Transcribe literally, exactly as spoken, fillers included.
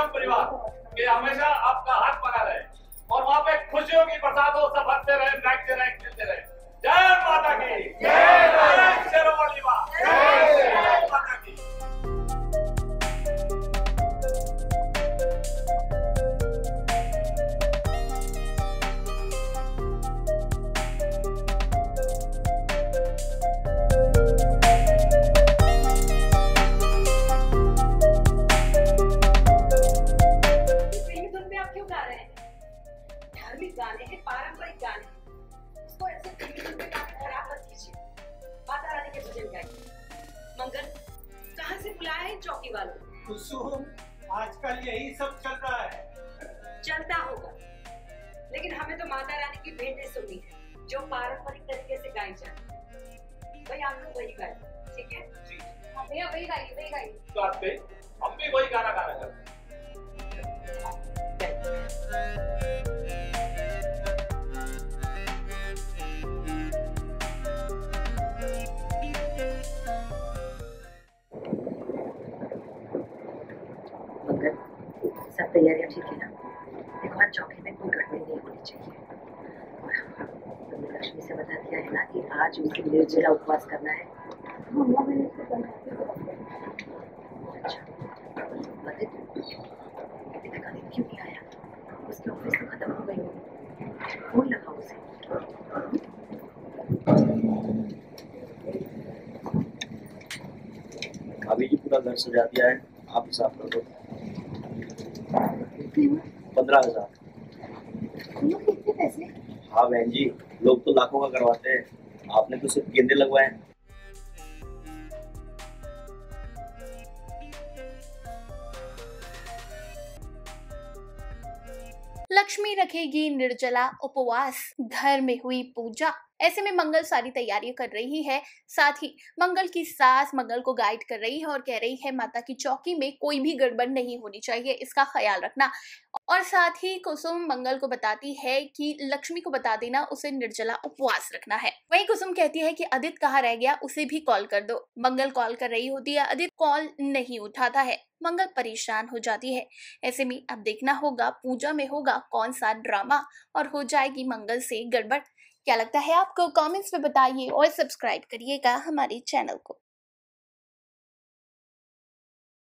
निगम परिवार के हमेशा आपका हाथ बना रहे और वहाँ पे खुशियों की बरसात हो, सब हंसते रहे, बैठते रहे, खेलते रहे। जय माता की, जय शेरों वाली माँ, जय माता की। धार्मिक गाने हैं, पारंपरिक गाने हैं, इसको ऐसे खराब मत कीजिए। माता रानी के भजन गाइए। मंगल कहाँ से बुलाया है चौकी वालों? कुसुम, आजकल यही सब चल रहा है। चलता होगा, लेकिन हमें तो माता रानी की भेंटें सुननी है जो पारंपरिक तरीके से गाई जाए। भाई आप लोग वही गाइए, ठीक है? हाँ भैया वही गाइए, वही गाइए। बात पे हम भी वही गाना गाना चाहते हैं। मंगल, सब तैयारियां ठीक है ना? देखो आज चौकी में कोई गड़बड़ी नहीं होनी चाहिए। और हाँ, तुमने लक्ष्मी से बता दिया है ना कि आज उसे निर्जला उपवास करना है? मम्मा मैंने इसको बनाया। अच्छा, आदित्य देखा नहीं क्यों नहीं आया? उसकी ऑफिस तो खत्म हो गई होगी, फोन लगाओ उसे। अभी जी पूरा घर सजा दिया है, आप हिसाब कर दो। पंद्रह हजार। कितने पैसे? हाँ बहन जी, लोग तो लाखों का करवाते हैं, आपने तो सिर्फ गेंदे लगवाए हैं। लक्ष्मी रखेगी निर्जला उपवास, घर में हुई पूजा। ऐसे में मंगल सारी तैयारियां कर रही है। साथ ही मंगल की सास मंगल को गाइड कर रही है और कह रही है माता की चौकी में कोई भी गड़बड़ नहीं होनी चाहिए, इसका ख्याल रखना। और साथ ही कुसुम मंगल को बताती है कि लक्ष्मी को बता देना उसे निर्जला उपवास रखना है। वहीं कुसुम कहती है कि आदित्य कहाँ रह गया, उसे भी कॉल कर दो। मंगल कॉल कर रही होती है, आदित्य कॉल नहीं उठाता है। मंगल परेशान हो जाती है। ऐसे में अब देखना होगा पूजा में होगा कौन सा ड्रामा और हो जाएगी मंगल से गड़बड़। क्या लगता है आपको? कमेंट्स में बताइए और सब्सक्राइब करिएगा हमारे चैनल को।